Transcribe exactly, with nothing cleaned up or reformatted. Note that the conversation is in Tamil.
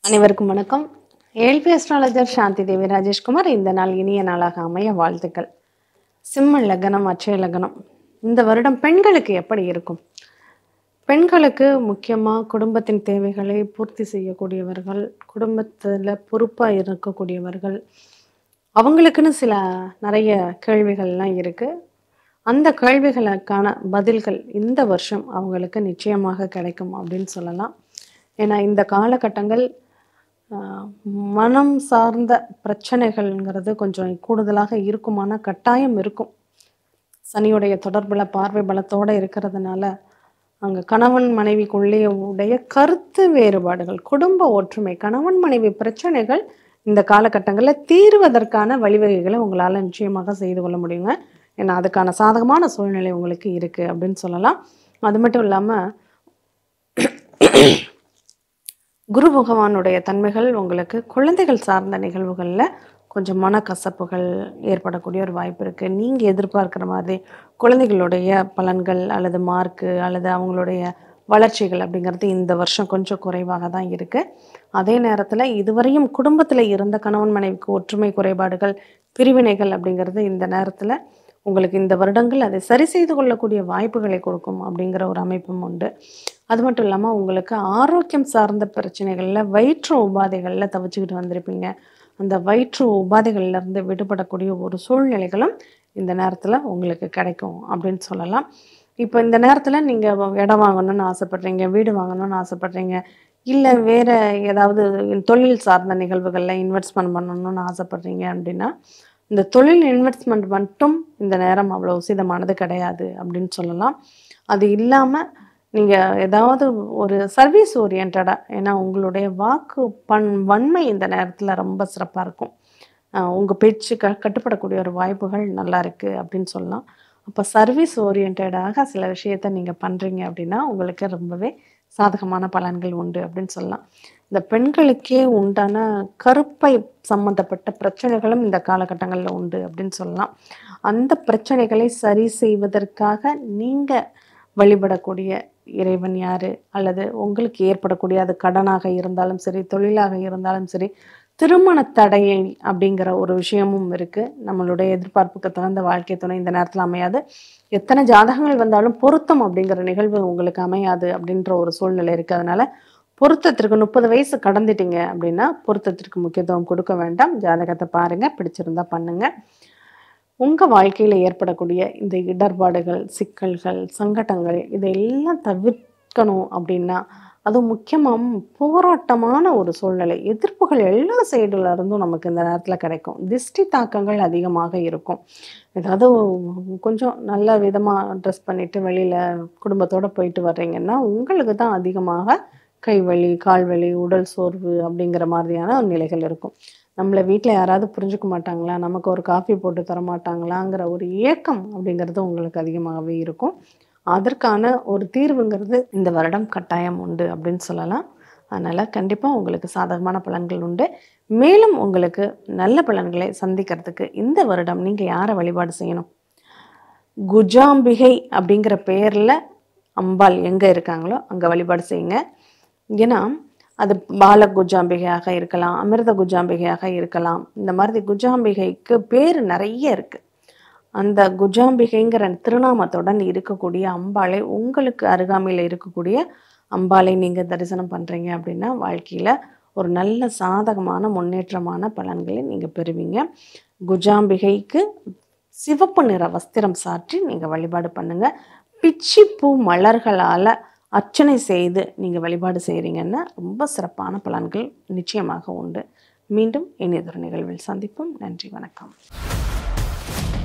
அனைவருக்கும் வணக்கம். ஏல்பி அஸ்ட்ராலஜர் சாந்தி தேவி ராஜேஷ்குமார். இந்த நாள் இனிய நாளாக அமைய வாழ்த்துக்கள். சிம்ம லக்னம், அட்சய லக்னம். இந்த வருடம் பெண்களுக்கு எப்படி இருக்கும்? பெண்களுக்கு முக்கியமாக குடும்பத்தின் தேவைகளை பூர்த்தி செய்யக்கூடியவர்கள், குடும்பத்தில் பொறுப்பாக இருக்கக்கூடியவர்கள், அவங்களுக்குன்னு சில நிறைய கேள்விகள்லாம் இருக்குது. அந்த கேள்விகளுக்கான பதில்கள் இந்த வருஷம் அவங்களுக்கு நிச்சயமாக கிடைக்கும் அப்படின்னு சொல்லலாம். ஏன்னா இந்த காலகட்டங்கள் மனம் சார்ந்த பிரச்சனைகள்ங்கிறது கொஞ்சம் கூடுதலாக இருக்குமான கட்டாயம் இருக்கும். சனியுடைய தொடர்பில் பார்வை பலத்தோடு இருக்கிறதுனால அங்கே கணவன் மனைவிக்குள்ளே உடைய கருத்து வேறுபாடுகள், குடும்ப ஒற்றுமை, கணவன் மனைவி பிரச்சனைகள் இந்த காலகட்டங்களில் தீர்வதற்கான வழிவகைகளை உங்களால் நிச்சயமாக செய்து கொள்ள முடியுங்க. ஏன்னா அதுக்கான சாதகமான சூழ்நிலை உங்களுக்கு இருக்குது அப்படின்னு சொல்லலாம். அது மட்டும் இல்லாமல் குரு பகவானுடைய தன்மைகள் உங்களுக்கு குழந்தைகள் சார்ந்த நிகழ்வுகளில் கொஞ்சம் மனக்கசப்புகள் ஏற்படக்கூடிய ஒரு வாய்ப்பு இருக்குது. நீங்கள் எதிர்பார்க்குற மாதிரி குழந்தைகளுடைய பலன்கள் அல்லது மார்க்கு அல்லது அவங்களுடைய வளர்ச்சிகள் அப்படிங்கிறது இந்த வருஷம் கொஞ்சம் குறைவாக தான் இருக்குது. அதே நேரத்தில் இதுவரையும் குடும்பத்தில் இருந்த கணவன் மனைவிக்கு ஒற்றுமை குறைபாடுகள், பிரிவினைகள் அப்படிங்கிறது இந்த நேரத்தில் உங்களுக்கு இந்த வருடங்கள் அதை சரி செய்து கொள்ளக்கூடிய வாய்ப்புகளை கொடுக்கும் அப்படிங்கிற ஒரு அமைப்பும் உண்டு. அது மட்டும் இல்லாமல் உங்களுக்கு ஆரோக்கியம் சார்ந்த பிரச்சனைகளில், வயிற்று உபாதைகளில் தவிச்சுக்கிட்டு வந்திருப்பீங்க. அந்த வயிற்று உபாதைகள்லேருந்து விடுபடக்கூடிய ஒரு சூழ்நிலைகளும் இந்த நேரத்தில் உங்களுக்கு கிடைக்கும் அப்படின்னு சொல்லலாம். இப்போ இந்த நேரத்தில் நீங்கள் இடம் வாங்கணும்னு ஆசைப்பட்றீங்க, வீடு வாங்கணும்னு ஆசைப்பட்றீங்க, இல்லை வேறு ஏதாவது தொழில் சார்ந்த நிகழ்வுகளில் இன்வெஸ்ட்மெண்ட் பண்ணணும்னு ஆசைப்பட்றீங்க அப்படின்னா இந்த தொழில் இன்வெஸ்ட்மெண்ட் மட்டும் இந்த நேரம் அவ்வளோ உசிதமானது கிடையாது அப்படின்னு சொல்லலாம். அது இல்லாமல் நீங்கள் ஏதாவது ஒரு சர்வீஸ் ஓரியன்டாக, ஏன்னா உங்களுடைய வாக்கு பண் வன்மை இந்த நேரத்தில் ரொம்ப சிறப்பாக இருக்கும். உங்கள் பேச்சு க கட்டுப்படக்கூடிய ஒரு வாய்ப்புகள் நல்லா இருக்குது அப்படின்னு சொல்லலாம். அப்போ சர்வீஸ் ஓரியன்டாக சில விஷயத்தை நீங்கள் பண்ணுறீங்க அப்படின்னா உங்களுக்கு ரொம்பவே சாதகமான பலன்கள் உண்டு அப்படின்னு சொல்லலாம். இந்த பெண்களுக்கே உண்டான கருப்பை சம்மந்தப்பட்ட பிரச்சனைகளும் இந்த காலகட்டங்களில் உண்டு அப்படின்னு சொல்லலாம். அந்த பிரச்சனைகளை சரி செய்வதற்காக நீங்கள் வழிபடக்கூடிய இறைவன் யார், அல்லது உங்களுக்கு ஏற்படக்கூடிய அது கடனாக இருந்தாலும் சரி, தொழிலாக இருந்தாலும் சரி, திருமண தடையை அப்படிங்கிற ஒரு விஷயமும் இருக்குது. நம்மளுடைய எதிர்பார்ப்புக்கு தகுந்த வாழ்க்கை துணை இந்த நேரத்தில் அமையாது. எத்தனை ஜாதகங்கள் வந்தாலும் பொருத்தம் அப்படிங்கிற நிகழ்வு உங்களுக்கு அமையாது அப்படின்ற ஒரு சூழ்நிலை இருக்குது. அதனால் பொருத்தத்திற்கு முப்பது வயசு கடந்துட்டீங்க அப்படின்னா பொருத்தத்திற்கு முக்கியத்துவம் கொடுக்க வேண்டாம். ஜாதகத்தை பாருங்கள், பிடிச்சிருந்தா பண்ணுங்கள். உங்கள் வாழ்க்கையில் ஏற்படக்கூடிய இந்த இடர்பாடுகள், சிக்கல்கள், சங்கடங்கள் இதையெல்லாம் தவிர்க்கணும் அப்படின்னா அதுவும் முக்கியமாக போராட்டமான ஒரு சூழ்நிலை, எதிர்ப்புகள் எல்லா சைடுல இருந்தும் நமக்கு இந்த நேரத்தில் கிடைக்கும். திஷ்டி தாக்கங்கள் அதிகமாக இருக்கும். ஏதாவது கொஞ்சம் நல்ல விதமாக ட்ரெஸ் பண்ணிவிட்டு வெளியில் குடும்பத்தோடு போயிட்டு வர்றீங்கன்னா உங்களுக்கு தான் அதிகமாக கைவலி, கால்வலி, உடல் சோர்வு அப்படிங்கிற மாதிரியான நிலைகள் இருக்கும். நம்மளை வீட்டில் யாராவது புரிஞ்சுக்க மாட்டாங்களா, நமக்கு ஒரு காஃபி போட்டு தர மாட்டாங்களாங்கிற ஒரு ஏக்கம் அப்படிங்கிறது உங்களுக்கு அதிகமாகவே இருக்கும். அதற்கான ஒரு தீர்வுங்கிறது இந்த வருடம் கட்டாயம் உண்டு அப்படின்னு சொல்லலாம். அதனால் கண்டிப்பாக உங்களுக்கு சாதகமான பலன்கள் உண்டு. மேலும் உங்களுக்கு நல்ல பலன்களை சந்திக்கிறதுக்கு இந்த வருடம் நீங்கள் யாரை வழிபாடு செய்யணும்? குஜாம்பிகை அப்படிங்கிற பெயரில் அம்பாள் எங்கே இருக்காங்களோ அங்கே வழிபாடு செய்யுங்க. ஏன்னா அது பால குஜாம்பிகையாக இருக்கலாம், அமிர்த குஜாம்பிகையாக இருக்கலாம். இந்த மாதிரி குஜாம்பிகைக்கு பேர் நிறைய இருக்குது. அந்த குஜாம்பிகைங்கிற திருநாமத்துடன் இருக்கக்கூடிய அம்பாளை, உங்களுக்கு அருகாமையில் இருக்கக்கூடிய அம்பாளை நீங்கள் தரிசனம் பண்ணுறீங்க அப்படின்னா வாழ்க்கையில் ஒரு நல்ல சாதகமான முன்னேற்றமான பலன்களை நீங்கள் பெறுவீங்க. குஜாம்பிகைக்கு சிவப்பு நிற வஸ்திரம் சாற்றி நீங்கள் வழிபாடு பண்ணுங்கள். பிச்சிப்பூ மலர்களால் அர்ச்சனை செய்து நீங்கள் வழிபாடு செய்கிறீங்கன்னா ரொம்ப சிறப்பான பலன்கள் நிச்சயமாக உண்டு. மீண்டும் இனியதொரு நிகழ்வில் சந்திப்போம். நன்றி, வணக்கம்.